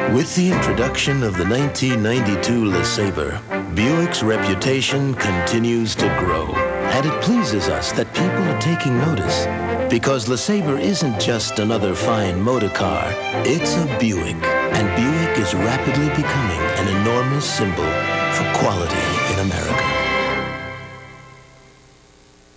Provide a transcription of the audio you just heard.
With the introduction of the 1992 LeSabre, Buick's reputation continues to grow. And it pleases us that people are taking notice, because LeSabre isn't just another fine motor car, it's a Buick. And Buick is rapidly becoming an enormous symbol for quality in America.